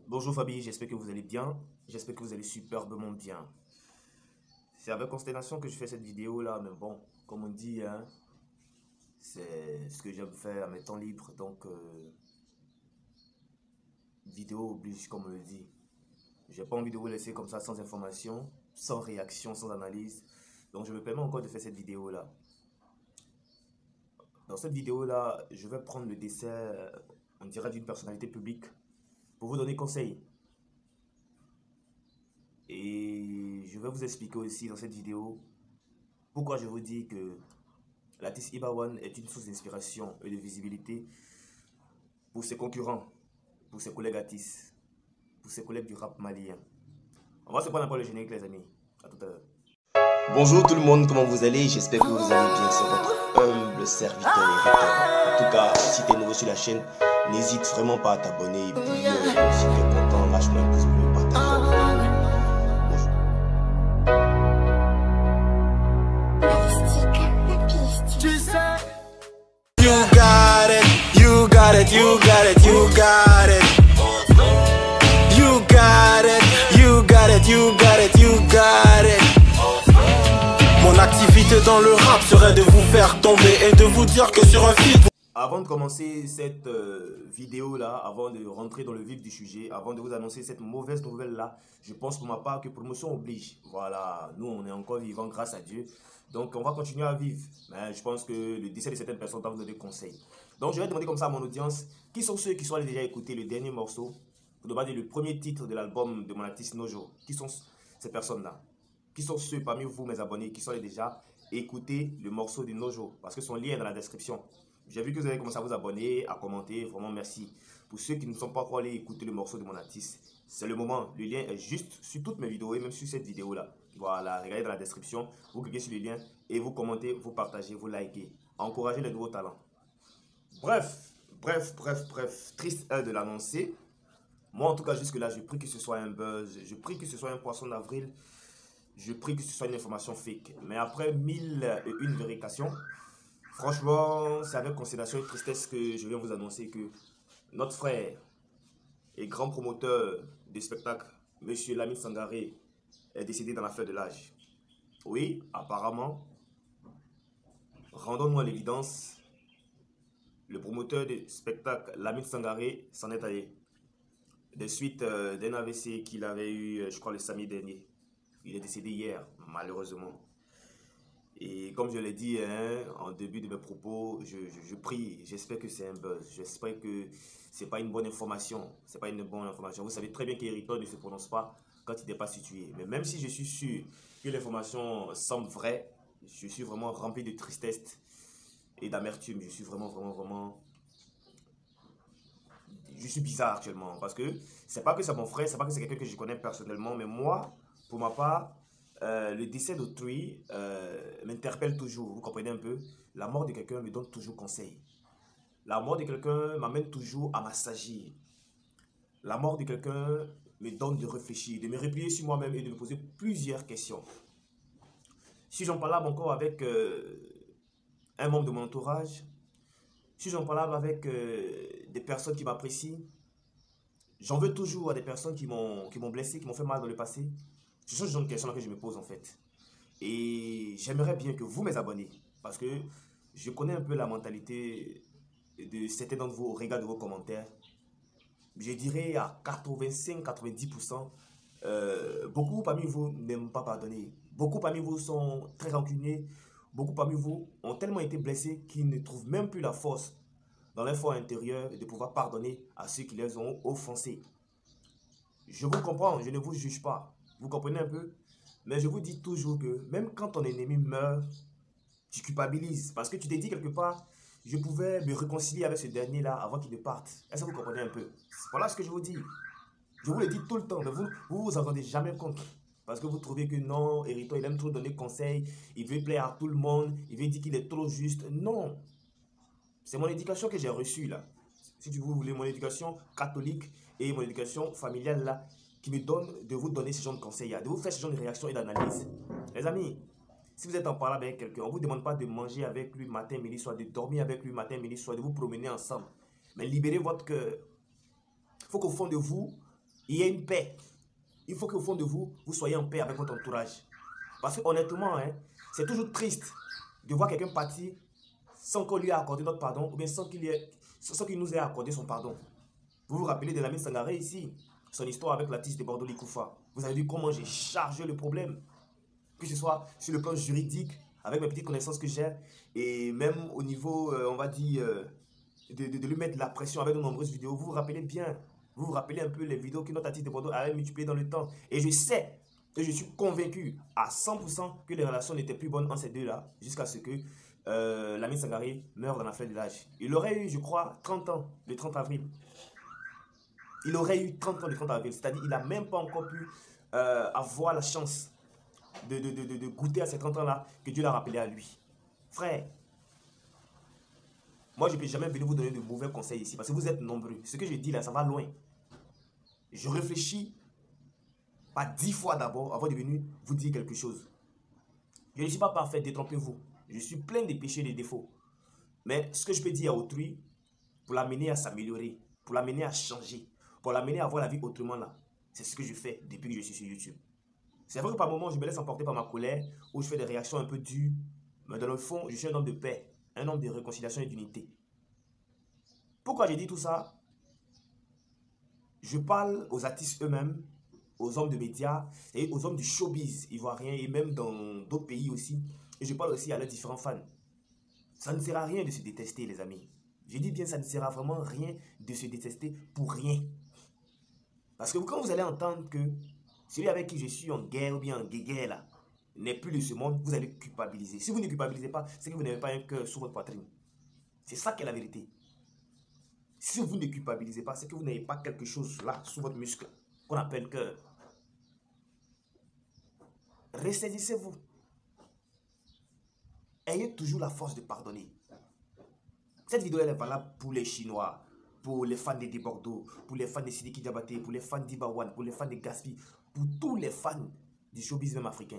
Bonjour Fabi, j'espère que vous allez bien. J'espère que vous allez superbement bien. C'est avec consternation que je fais cette vidéo là, mais bon, comme on dit, hein, c'est ce que j'aime faire à mes temps libres. Donc, vidéo oblige, comme on le dit. J'ai pas envie de vous laisser comme ça sans information, sans réaction, sans analyse. Donc, je me permets encore de faire cette vidéo là. Dans cette vidéo là, je vais prendre le décès, on dirait, d'une personnalité publique pour vous donner conseil. Et je vais vous expliquer aussi dans cette vidéo pourquoi je vous dis que l'artiste Iba1 est une source d'inspiration et de visibilité pour ses concurrents, pour ses collègues artistes, pour ses collègues du rap malien. On va se prendre un peu le générique, les amis. À tout à l'heure. Bonjour tout le monde, comment vous allez? J'espère que vous allez bien. C'est votre humble serviteur Hériton. En tout cas, si tu es nouveau sur la chaîne, n'hésite vraiment pas à t'abonner. Et puis, si tu es content, lâche-moi un pouce bleu, partage. You got it, you got it, you got it, you got it. You got it, you got it, you got it, you got it. Mon activité dans le rap serait de vous faire tomber et de vous dire que sur un feat. Avant de commencer cette vidéo là, avant de rentrer dans le vif du sujet, avant de vous annoncer cette mauvaise nouvelle là, je pense pour ma part que promotion oblige. Voilà, nous on est encore vivants grâce à Dieu. Donc on va continuer à vivre. Mais je pense que le décès de certaines personnes doivent vous donner des conseils. Donc je vais demander comme ça à mon audience, qui sont ceux qui sont allés déjà écouter le dernier morceau, pour demander le premier titre de l'album de mon artiste Nojo. Qui sont ces personnes là? Qui sont ceux parmi vous, mes abonnés, qui sont allés déjà écouter le morceau de Nojo? Parce que son lien est dans la description. J'ai vu que vous avez commencé à vous abonner, à commenter, vraiment merci. Pour ceux qui ne sont pas encore allés écouter le morceau de mon artiste, c'est le moment. Le lien est juste sur toutes mes vidéos et même sur cette vidéo là. Voilà, regardez dans la description, vous cliquez sur le lien et vous commentez, vous partagez, vous likez. Encouragez les nouveaux talents. Bref, triste est de l'annoncer. Moi en tout cas jusque là, je prie que ce soit un buzz, je prie que ce soit un poisson d'avril, je prie que ce soit une information fake. Mais après 1001 vérifications, franchement, c'est avec considération et tristesse que je viens vous annoncer que notre frère et grand promoteur de spectacle, Monsieur Lamine Sangaré, est décédé dans la fleur de l'âge. Oui, apparemment, rendons-nous à l'évidence, le promoteur de spectacle, Lamine Sangaré, s'en est allé. De suite d'un AVC qu'il avait eu, je crois, le samedi dernier. Il est décédé hier, malheureusement. Et comme je l'ai dit hein, en début de mes propos, je prie, j'espère que c'est un buzz, j'espère que c'est pas une bonne information, c'est pas une bonne information. Vous savez très bien qu'Hériton ne se prononce pas quand il n'est pas situé. Mais même si je suis sûr que l'information semble vraie, je suis vraiment rempli de tristesse et d'amertume. Je suis vraiment... Je suis bizarre actuellement parce que c'est pas que c'est mon frère, c'est pas que c'est quelqu'un que je connais personnellement, mais moi, pour ma part, le décès d'autrui m'interpelle toujours, vous comprenez un peu. La mort de quelqu'un me donne toujours conseil. La mort de quelqu'un m'amène toujours à m'assagir. La mort de quelqu'un me donne de réfléchir, de me replier sur moi-même et de me poser plusieurs questions. Si j'en parlais encore avec un membre de mon entourage, si j'en parlais avec des personnes qui m'apprécient, j'en veux toujours à des personnes qui m'ont blessé, qui m'ont fait mal dans le passé. Ce sont ce genre de questions que je me pose en fait. Et j'aimerais bien que vous, mes abonnés, parce que je connais un peu la mentalité de certains d'entre vous au regard de vos commentaires, je dirais à 85-90%, beaucoup parmi vous n'aiment pas pardonner. Beaucoup parmi vous sont très rancuniers. Beaucoup parmi vous ont tellement été blessés qu'ils ne trouvent même plus la force dans leur foi intérieure de pouvoir pardonner à ceux qui les ont offensés. Je vous comprends, je ne vous juge pas. Vous comprenez un peu? Mais je vous dis toujours que même quand ton ennemi meurt, tu culpabilises. Parce que tu t'es dit quelque part, je pouvais me réconcilier avec ce dernier-là avant qu'il ne parte. Est-ce que vous comprenez un peu? Voilà ce que je vous dis. Je vous le dis tout le temps, mais vous vous en rendez jamais compte. Parce que vous trouvez que non, Hériton, il aime trop donner conseil, il veut plaire à tout le monde, il veut dire qu'il est trop juste. Non. C'est mon éducation que j'ai reçue là. Si vous voulez, mon éducation catholique et mon éducation familiale là, qui me donne de vous donner ce genre de conseils, de vous faire ce genre de réaction et d'analyse. Les amis, si vous êtes en parlant avec quelqu'un, on ne vous demande pas de manger avec lui matin, midi, soir, de dormir avec lui matin, midi, soir, de vous promener ensemble. Mais libérez votre cœur. Il faut qu'au fond de vous, il y ait une paix. Il faut qu'au fond de vous, vous soyez en paix avec votre entourage. Parce que honnêtement, hein, c'est toujours triste de voir quelqu'un partir sans qu'on lui ait accordé notre pardon ou bien sans qu'il nous ait accordé son pardon. Vous vous rappelez de Lamine Sangaré ici, son histoire avec l'artiste de Bordeaux Likoufa. Vous avez vu comment j'ai chargé le problème, que ce soit sur le plan juridique, avec mes petites connaissances que j'ai, et même au niveau, on va dire, de lui mettre la pression avec de nombreuses vidéos. Vous vous rappelez bien, vous vous rappelez un peu les vidéos que notre artiste de Bordeaux avait multipliées dans le temps. Et je sais, et je suis convaincu à 100% que les relations n'étaient plus bonnes entre ces deux-là, jusqu'à ce que Lamine Sangaré meure dans la fleur de l'âge. Il aurait eu, je crois, 30 ans le 30 avril. Il aurait eu 30 ans le 30 avril, c'est-à-dire qu'il n'a même pas encore pu avoir la chance de goûter à ces 30 ans-là que Dieu l'a rappelé à lui. Frère, moi je ne peux jamais venir vous donner de mauvais conseils ici parce que vous êtes nombreux. Ce que je dis là, ça va loin. Je réfléchis pas 10 fois d'abord avant de venir vous dire quelque chose. Je ne suis pas parfait, détrompez-vous. Je suis plein de péchés et de défauts. Mais ce que je peux dire à autrui, pour l'amener à s'améliorer, pour l'amener à changer, pour l'amener à voir la vie autrement là, c'est ce que je fais depuis que je suis sur YouTube. C'est vrai que par moments, je me laisse emporter par ma colère, ou je fais des réactions un peu dures, mais dans le fond, je suis un homme de paix, un homme de réconciliation et d'unité. Pourquoi j'ai dit tout ça? Je parle aux artistes eux-mêmes, aux hommes de médias et aux hommes du showbiz ivoirien et même dans d'autres pays aussi. Et je parle aussi à leurs différents fans. Ça ne sert à rien de se détester, les amis. Je dis bien, ça ne sert à vraiment rien de se détester pour rien. Parce que quand vous allez entendre que celui avec qui je suis en guerre ou bien en guéguerre là n'est plus de ce monde, vous allez culpabiliser. Si vous ne culpabilisez pas, c'est que vous n'avez pas un cœur sous votre poitrine. C'est ça qui est la vérité. Si vous ne culpabilisez pas, c'est que vous n'avez pas quelque chose là sous votre muscle qu'on appelle cœur. Ressaisissez-vous. Ayez toujours la force de pardonner. Cette vidéo elle est valable pour les Chinois, pour les fans de Bordeaux, pour les fans de Sidiki Diabaté, pour les fans d'Ibawan, pour les fans de Gaspi, pour tous les fans du showbiz même africain.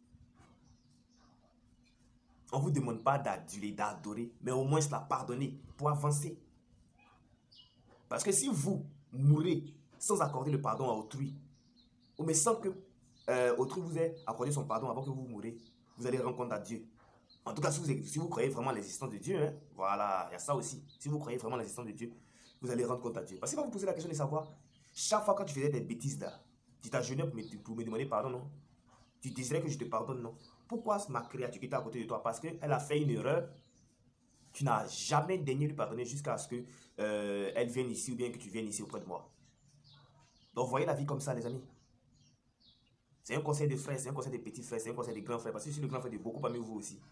On ne vous demande pas d'aduler, d'adorer, mais au moins la pardonner pour avancer. Parce que si vous mourrez sans accorder le pardon à autrui, ou mais sans que autrui vous ait accordé son pardon avant que vous mourrez, vous allez rendre compte à Dieu. En tout cas, si vous croyez vraiment à l'existence de Dieu, hein, voilà, il y a ça aussi. Si vous croyez vraiment à l'existence de Dieu, vous allez rendre compte à Dieu. Parce que va vous poser la question de savoir, chaque fois quand tu faisais des bêtises là, tu t'agenouillais pour me demander pardon, non? Tu désirais que je te pardonne, non? Pourquoi ma créature qui était à côté de toi? Parce qu'elle a fait une erreur, tu n'as jamais daigné lui pardonner jusqu'à ce qu'elle vienne ici ou bien que tu viennes ici auprès de moi. Donc voyez la vie comme ça, les amis. C'est un conseil de frères, c'est un conseil de petits frères, c'est un conseil de grands frères. Parce que je suis le grand frère de beaucoup parmi vous aussi.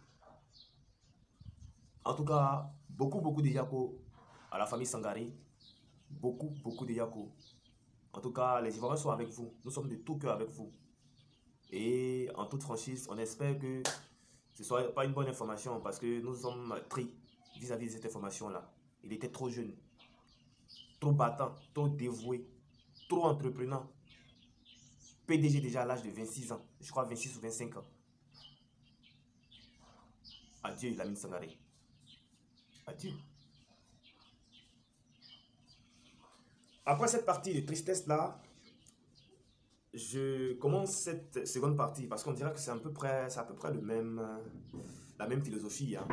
En tout cas, beaucoup de Yako à la famille Sangaré. Beaucoup de Yako. En tout cas, les Ivoiriens sont avec vous. Nous sommes de tout cœur avec vous. Et en toute franchise, on espère que ce ne soit pas une bonne information parce que nous sommes tristes vis-à-vis de cette information-là. Il était trop jeune, trop battant, trop dévoué, trop entreprenant. PDG déjà à l'âge de 26 ans. Je crois 26 ou 25 ans. Adieu, Lamine Sangaré. Adieu. Après cette partie de tristesse-là, je commence cette seconde partie parce qu'on dirait que c'est à peu près le même, la même philosophie. Hein.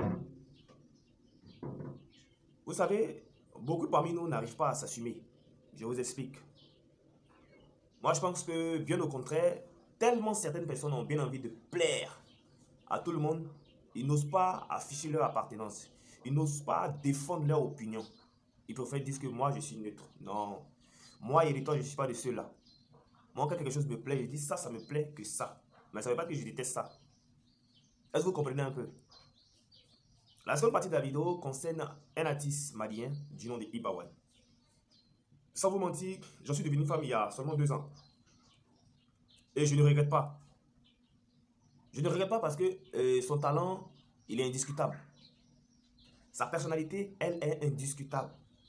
Vous savez, beaucoup parmi nous n'arrivent pas à s'assumer. Je vous explique. Moi, je pense que, bien au contraire, tellement certaines personnes ont bien envie de plaire à tout le monde, ils n'osent pas afficher leur appartenance. Ils n'osent pas défendre leur opinion. Ils préfèrent dire que moi, je suis neutre. Non. Moi, Héritage, je ne suis pas de ceux-là. Moi, quand quelque chose me plaît, je dis ça me plaît que ça. Mais ça ne veut pas que je déteste ça. Est-ce que vous comprenez un peu? La seconde partie de la vidéo concerne un artiste malien du nom de Ibawan. Sans vous mentir, j'en suis devenu femme il y a seulement 2 ans. Et je ne regrette pas. Je ne regrette pas parce que son talent, il est indiscutable. Sa personnalité, elle est indiscutable.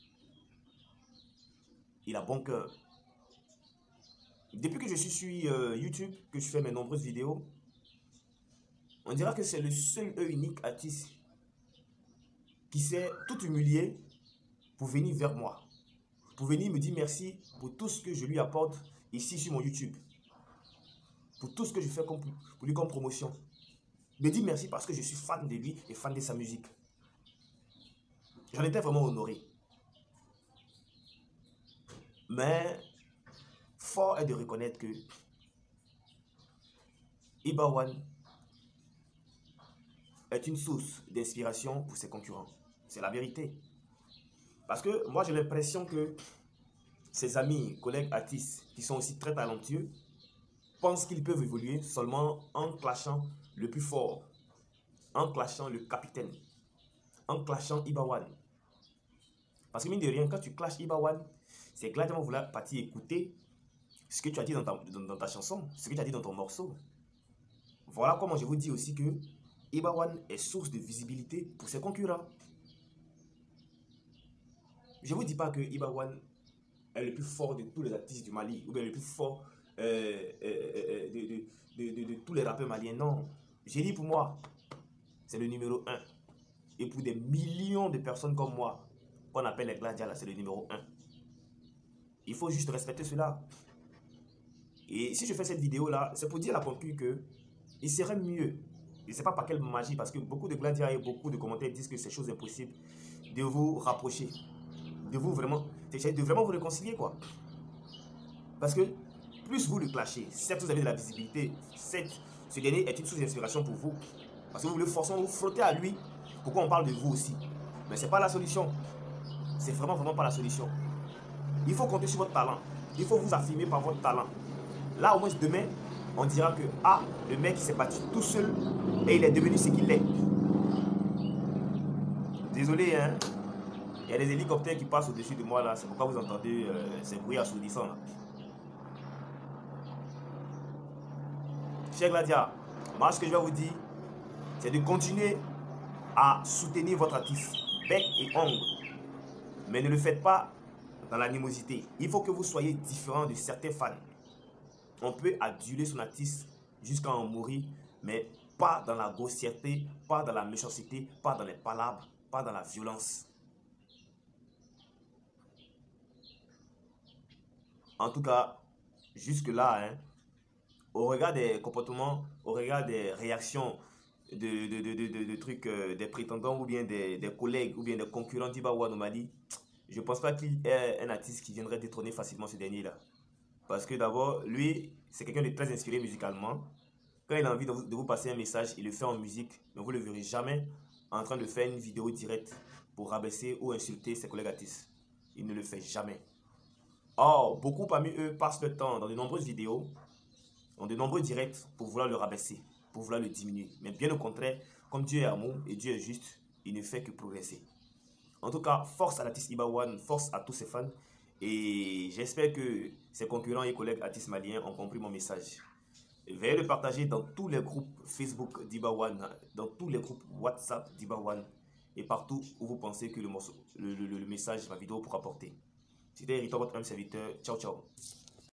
Il a bon cœur. Depuis que je suis sur YouTube, que je fais mes nombreuses vidéos, on dira que c'est le seul et unique artiste qui s'est tout humilié pour venir vers moi. pour venir me dire merci pour tout ce que je lui apporte ici sur mon YouTube. Pour tout ce que je fais pour lui comme promotion. Me dire merci parce que je suis fan de lui et fan de sa musique. J'en étais vraiment honoré. Mais fort est de reconnaître que Iba One est une source d'inspiration pour ses concurrents. C'est la vérité. Parce que moi j'ai l'impression que ses amis, collègues artistes qui sont aussi très talentueux pensent qu'ils peuvent évoluer seulement en clashant le plus fort, en clashant le capitaine, en clashant Iba One. Parce que mine de rien, quand tu clashes Iba One, c'est gladement vouloir partir écouter ce que tu as dit dans ta chanson, ce que tu as dit dans ton morceau. Voilà comment je vous dis aussi que Iba One est source de visibilité pour ses concurrents. Je ne vous dis pas que Iba One est le plus fort de tous les artistes du Mali, ou bien le plus fort de tous les rappeurs maliens. Non, j'ai dit pour moi, c'est le numéro 1. Et pour des millions de personnes comme moi, qu'on appelle les gladiateurs, c'est le numéro 1. Il faut juste respecter cela. Et si je fais cette vidéo-là, c'est pour dire à la conclue que il serait mieux, je ne sais pas par quelle magie, parce que beaucoup de gladiateurs et beaucoup de commentaires disent que c'est chose impossible de vous rapprocher, de vraiment vous réconcilier, quoi. Parce que plus vous le clashez, certes vous avez de la visibilité, certes ce dernier est une source d'inspiration pour vous, parce que vous voulez forcément vous frotter à lui, pourquoi on parle de vous aussi. Mais ce n'est pas la solution. C'est vraiment pas la solution. Il faut compter sur votre talent. Il faut vous affirmer par votre talent. Là, au moins demain, on dira que ah, le mec s'est battu tout seul et il est devenu ce qu'il est. Désolé, hein. Il y a des hélicoptères qui passent au-dessus de moi là. C'est pourquoi vous entendez ces bruits assourdissants là. Chers gladiateurs, moi ce que je vais vous dire, c'est de continuer à soutenir votre artiste, bec et ongle. Mais ne le faites pas dans l'animosité. Il faut que vous soyez différent de certains fans. On peut aduler son artiste jusqu'à en mourir, mais pas dans la grossièreté, pas dans la méchanceté, pas dans les palabres, pas dans la violence. En tout cas, jusque-là, hein, au regard des comportements, au regard des réactions de trucs, des prétendants ou bien des collègues ou bien des concurrents d'Iba One au Mali, je ne pense pas qu'il y ait un artiste qui viendrait détrôner facilement ce dernier-là. Parce que d'abord, lui, c'est quelqu'un de très inspiré musicalement. Quand il a envie de vous passer un message, il le fait en musique. Mais vous ne le verrez jamais en train de faire une vidéo directe pour rabaisser ou insulter ses collègues artistes. Il ne le fait jamais. Or, beaucoup parmi eux passent le temps dans de nombreuses vidéos, dans de nombreux directs pour vouloir le rabaisser, pour vouloir le diminuer. Mais bien au contraire, comme Dieu est amour et Dieu est juste, il ne fait que progresser. En tout cas, force à l'artiste Iba One, force à tous ses fans. Et j'espère que ses concurrents et collègues artistes maliens ont compris mon message. Veuillez le partager dans tous les groupes Facebook d'Iba One, dans tous les groupes WhatsApp d'Iba One et partout où vous pensez que le message, la vidéo pourra porter. C'était Riton, votre même serviteur. Ciao, ciao.